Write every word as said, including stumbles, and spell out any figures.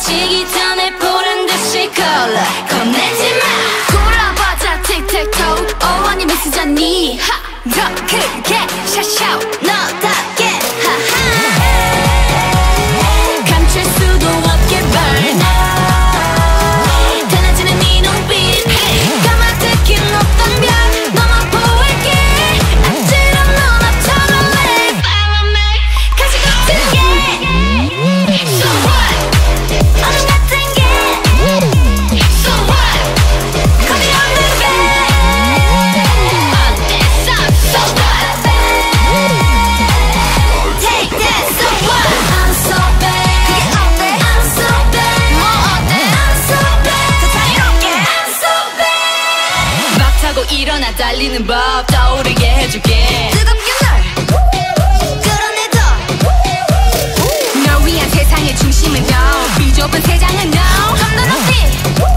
지기 전에 보란 듯이 걸러 겁내지마 굴러봐자 틱택톡 어 아니면 쓰자니 더 크게 샤샤우 너답게 하하 감출 수도 없게 burn 달라지는 네 눈빛 까마득히 높던 별 너만 보일게 아찔한 눈앞처럼 내 바람에 가시 같은 게 So what 얼음 같은 게 So what Call me on the bed 어때서 So what Take that So what I'm so bad 그게 어때 I'm so bad 뭐 어때 I'm so bad 더 자유롭게 I'm so bad 막 타고 일어나 달리는 법 떠오르게 해줄게 뜨겁게 널 끌어내줘 널 위한 세상의 중심은 너 비좁은 세상은 no 좀 더 높이